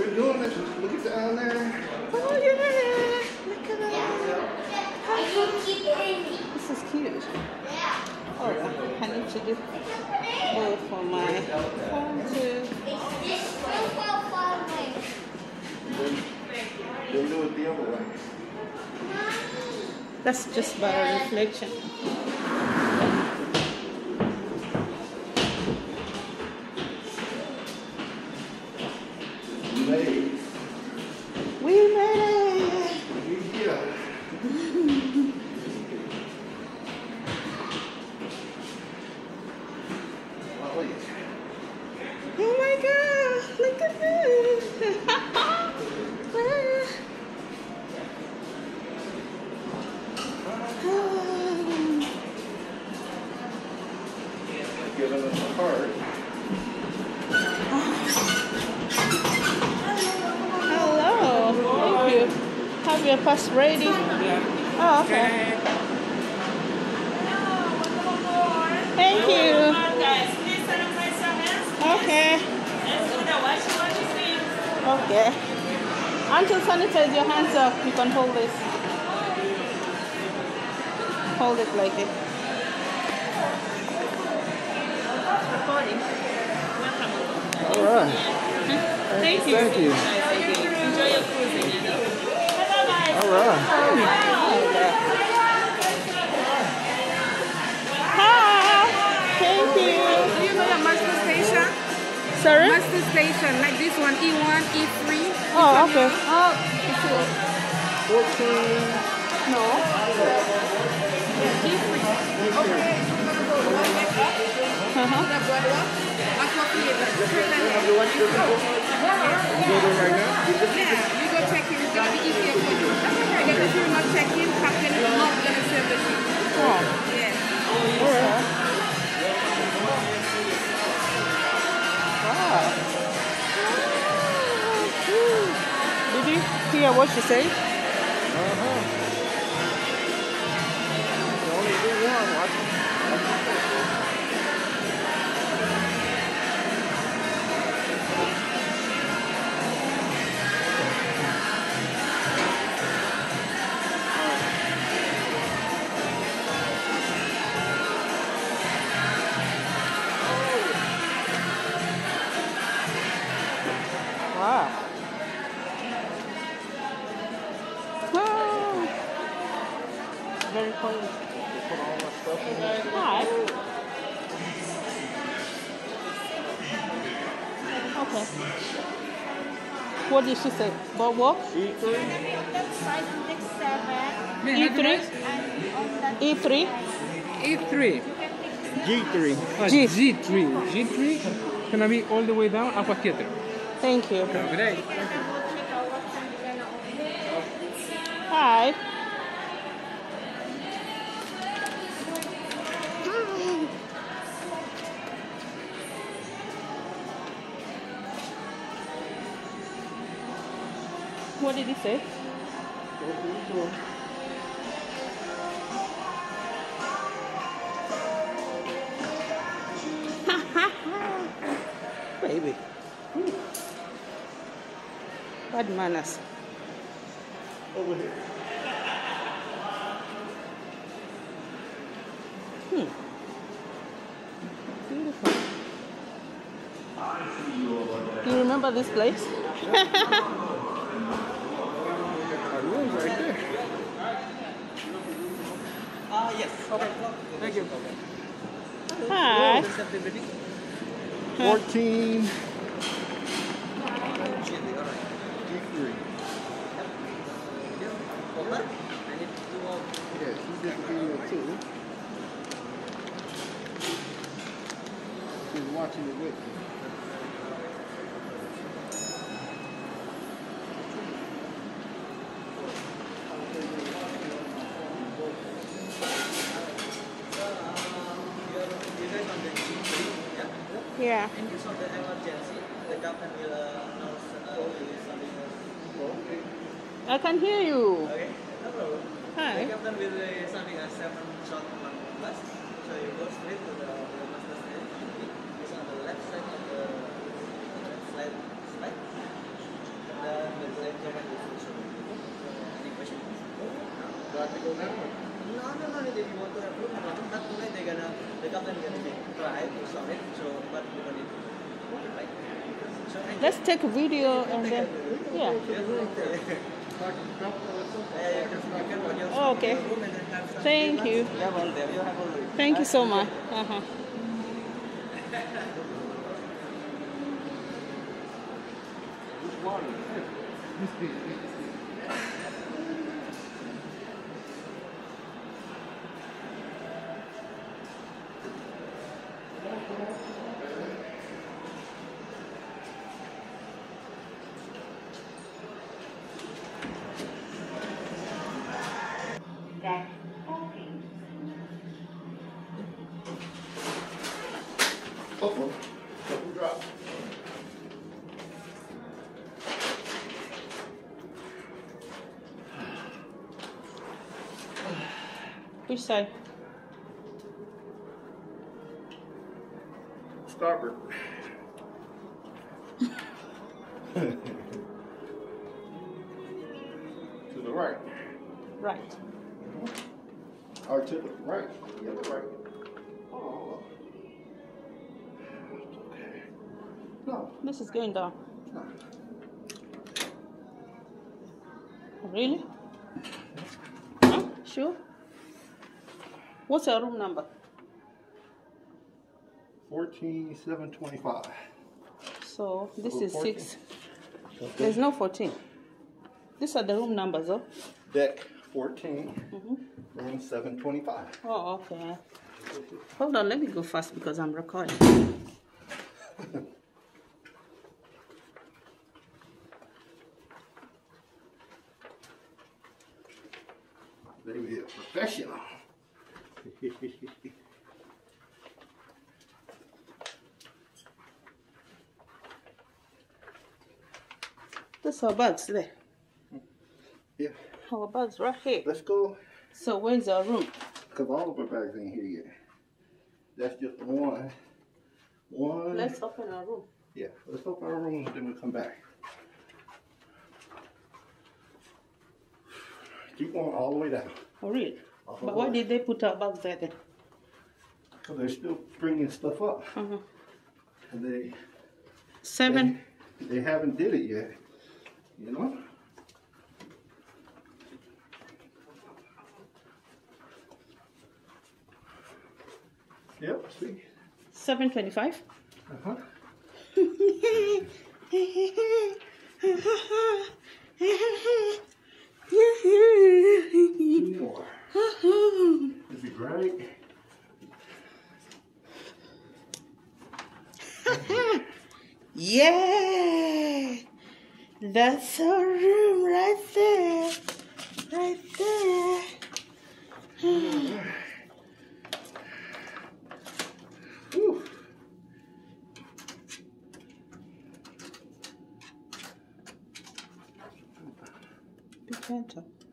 We're doing this. Look at down there. Oh yeah! Look at that. This is cute. Oh, I need to do both for my phone too. Then do it the other way. That's just about a reflection. We made it. We made it! Yeah. Oh my god! Look at this! Giving us a heart. Hello, thank you. Have your pass ready? Oh, okay. Thank you. Okay. Okay. Until sanitize your hands up, you can hold this. Hold it like this. Recording. All right. Thank you. Thank you. Enjoy your cruising. All right. Hi. Thank you. Do you know the master station? Sorry? Master station, like this one, E1, E3. Oh, okay. Oh, 14. No. E3. Okay. Uh-huh. The boardwalk. Aquafina. You want to go there right now? Yeah, you go check in. It's going to be easier for you. That's okay. If you're not checking, captain is not going to serve the ship. Oh. Yeah. All right. Wow. Did you hear what she said? Uh-huh. You only do one. Watch. Wow. Wow. Very cold. Put all my stuff in there. Hi. Okay. What did she say? Boardwalk? E3. E3? E3? E3. G3. G. G3. G3 gonna be all the way down Aqua Theater. Thank you. Have a good day. Hi. What did he say? Baby. Bad manners. Over here. Beautiful. You remember this place? Our room's right there. Yes. Okay. Thank you. Hi. 14. G3. Yes, you did the video too. She's watching it with me. Yeah. In case of the emergency, the captain will announce something else. I can hear you. Okay, no problem. Hi. The captain will something a 7-shot blast. So you go straight to the master stage. It's on the left side of the slide. try to solve it. So, but we don't need to right? So Let's take a video and then, yeah. Oh, okay. Thank you. Thank you so much. Which side? Starboard. To the right. Right. Or to the right. Yeah, the right. Oh. Okay. No. This is going down. No. Really? Huh? Sure? What's your room number? 14725. So this So is 14. 6. Okay. There's no 14. These are the room numbers, oh? Deck 14, room 725. Oh, okay. Hold on, let me go fast because I'm recording. Baby, a professional. There's our bags there. Yeah. Our bags right here. Let's go. So where's our room? Because all of our bags ain't here yet. That's just one. Let's open our room. Yeah, let's open our room and then we'll come back. Keep going all the way down. Oh, really? But why did they put our bags there then? Because they're still bringing stuff up. And they 7. they haven't did it yet. You know? Yep, see? 725. Uh-huh. Two more. That'd be great. Yeah! That's our room right there. Right there. Whew. Be gentle.